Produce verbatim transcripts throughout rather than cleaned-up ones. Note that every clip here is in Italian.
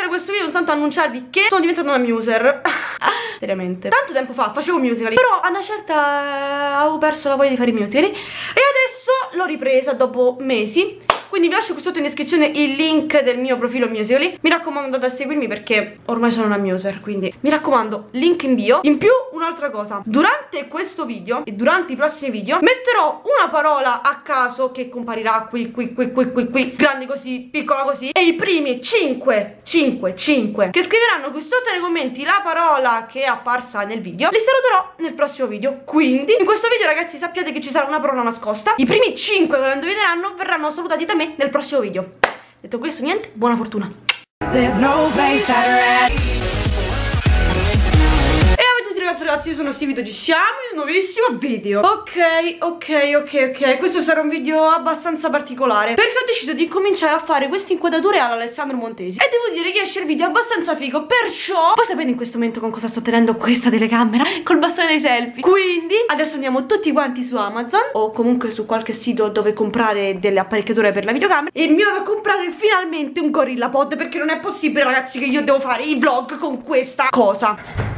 fare questo video soltanto annunciarvi che sono diventata una muser. Seriamente. Tanto tempo fa facevo musical, però a una certa avevo perso la voglia di fare i musical e adesso l'ho ripresa dopo mesi. Quindi vi lascio qui sotto in descrizione il link del mio profilo Musical.ly. Mi raccomando, andate a seguirmi perché ormai sono una muser, quindi mi raccomando, link in bio. In più, un'altra cosa, durante questo video e durante i prossimi video metterò una parola a caso che comparirà qui, qui, qui, qui, qui, qui, grande così, piccola così, e i primi cinque, cinque, cinque che scriveranno qui sotto nei commenti la parola che è apparsa nel video, li saluterò nel prossimo video. Quindi in questo video, ragazzi, sappiate che ci sarà una parola nascosta. I primi cinque che lo indovineranno verranno salutati da me nel prossimo video. Detto questo, niente, buona fortuna. Ragazzi, io sono Stevie, ci siamo in un nuovissimo video. Ok, ok, ok, ok. Questo sarà un video abbastanza particolare perché ho deciso di cominciare a fare queste inquadrature all'Alessandro Montesi e devo dire che esce il video abbastanza figo. Perciò, voi sapete in questo momento con cosa sto tenendo questa telecamera? Col bastone dei selfie. Quindi adesso andiamo tutti quanti su Amazon o comunque su qualche sito dove comprare delle apparecchiature per la videocamera e mi vado a comprare finalmente un GorillaPod, perché non è possibile, ragazzi, che io devo fare i vlog con questa cosa.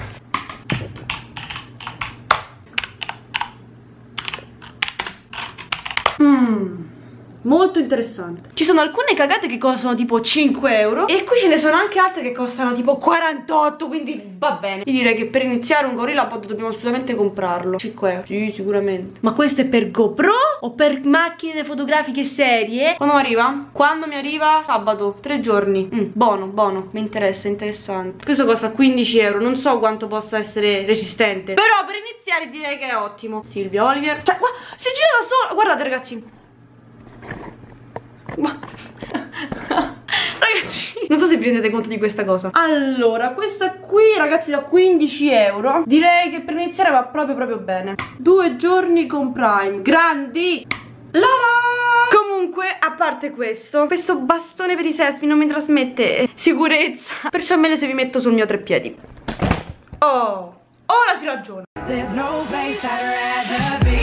Mmm, molto interessante. Ci sono alcune cagate che costano tipo cinque euro e qui ce ne sono anche altre che costano tipo quarantotto, quindi va bene. Io direi che per iniziare un GorillaPod dobbiamo assolutamente comprarlo. cinque euro, sì, sicuramente. Ma questo è per GoPro o per macchine fotografiche serie? Quando mi arriva? Quando mi arriva? Sabato, tre giorni. mm, Buono, buono, mi interessa, interessante. Questo costa quindici euro, non so quanto possa essere resistente, però per iniziare direi che è ottimo. Silvia Oliver, cioè, guarda, si gira da solo. Guardate, ragazzi. Ma ragazzi, non so se vi rendete conto di questa cosa. Allora, questa qui, ragazzi, da quindici euro. Direi che per iniziare va proprio proprio bene. Due giorni con Prime, grandi. Lala! Comunque, a parte questo, questo bastone per i selfie non mi trasmette sicurezza, perciò è meglio se vi metto sul mio treppiedi. Oh, ora si ragiona. There's no place I'd rather be.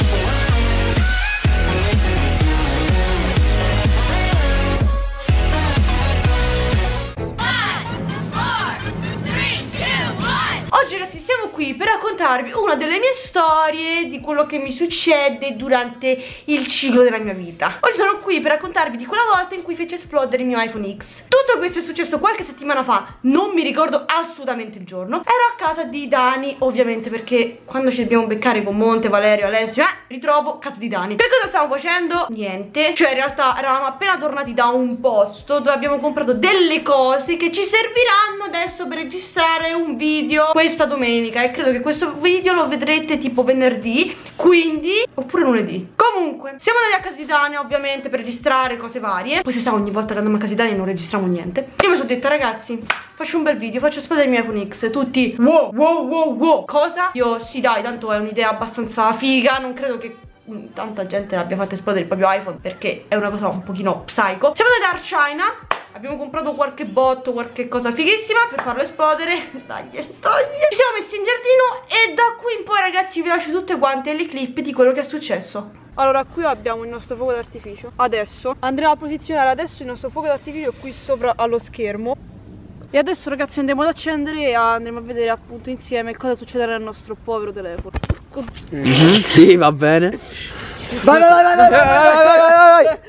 Oggi, ragazzi, siamo qui per raccontarvi una delle mie storie di quello che mi succede durante il ciclo della mia vita. Oggi sono qui per raccontarvi di quella volta in cui fece esplodere il mio iPhone X. Tutto questo è successo qualche settimana fa, non mi ricordo assolutamente il giorno. Ero a casa di Dani, ovviamente, perché quando ci dobbiamo beccare con Monte, Valerio, Alessio, eh, ritrovo casa di Dani. Che cosa stavamo facendo? Niente. Cioè, in realtà eravamo appena tornati da un posto dove abbiamo comprato delle cose che ci serviranno adesso per registrare un video questa domenica, e credo che questo video lo vedrete tipo venerdì, quindi, oppure lunedì. Comunque, siamo andati a casa di Dani, ovviamente, per registrare cose varie. Poi si sa, ogni volta che andiamo a casa di Dani non registriamo niente. Io mi sono detta, ragazzi, faccio un bel video, faccio esplodere il mio iPhone X. Tutti, wow, wow, wow, wow. Cosa? Io, sì dai, tanto è un'idea abbastanza figa, non credo che tanta gente abbia fatto esplodere il proprio iPhone, perché è una cosa un pochino psycho. Siamo andati a China, abbiamo comprato qualche botto, qualche cosa fighissima per farlo esplodere. Dai, dai. Ci siamo messi in giardino e da qui in poi, ragazzi, vi lascio tutte quante le clip di quello che è successo. Allora, qui abbiamo il nostro fuoco d'artificio. Adesso andremo a posizionare adesso il nostro fuoco d'artificio qui sopra allo schermo. E adesso, ragazzi, andremo ad accendere e andremo a vedere appunto insieme cosa succederà al nostro povero telefono. Mm-hmm, sì, va bene. Vai, vai, vai, vai, vai, vai, vai, vai, vai.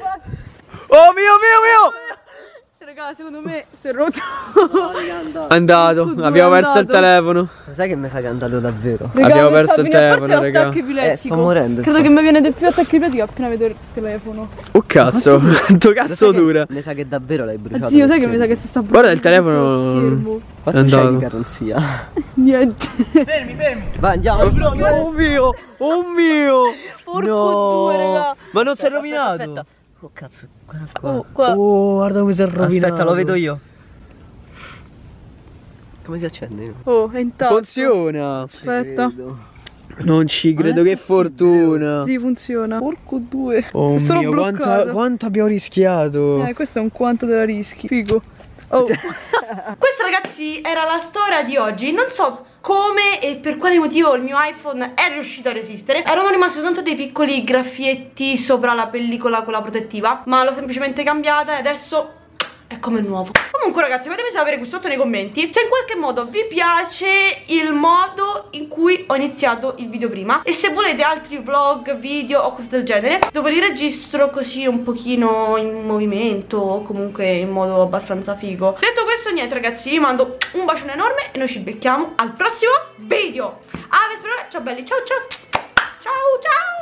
Oh mio, mio, mio! Raga, secondo me si è rotto. È andato, abbiamo perso il telefono. Sai che mi sa che è andato davvero? Raga, abbiamo perso il telefono, raga. Eh, sto morendo. Credo che mi viene del più attacco epilettico appena vedo il telefono. Oh cazzo, quanto cazzo dura. Mi sa che davvero l'hai bruciato. Zio, sai che mi sa che si sta bruciando. Guarda il telefono. Quanto c'hai di carrozia? Niente. Fermi, fermi. Vai, andiamo. Oh mio, oh mio. Porco No. due, raga. Ma non si è Aspetta, rovinato. aspetta. Oh cazzo, guarda qua. Oh, qua. Oh, guarda come si è rovinato. Aspetta, lo vedo io. Come si accende? Oh, è intatto. Funziona. Aspetta. Non ci credo, che fortuna. Sì, funziona. Porco due. Oh Si sono mio, quanto, bloccato. quanto abbiamo rischiato. Eh, questo è un quanto della rischi. Figo. Oh. Questa, ragazzi, era la storia di oggi. Non so come e per quale motivo il mio iPhone è riuscito a resistere. Erano rimasti soltanto dei piccoli graffietti sopra la pellicola, quella protettiva, ma l'ho semplicemente cambiata e adesso è come nuovo. Comunque ragazzi, fatemi sapere qui sotto nei commenti se in qualche modo vi piace il modo in cui ho iniziato il video prima, e se volete altri vlog, video o cose del genere dove li registro così un pochino in movimento o comunque in modo abbastanza figo. Detto questo, niente ragazzi, vi mando un bacione enorme e noi ci becchiamo al prossimo video. Ah, vi spero. Ciao belli, ciao ciao. Ciao ciao.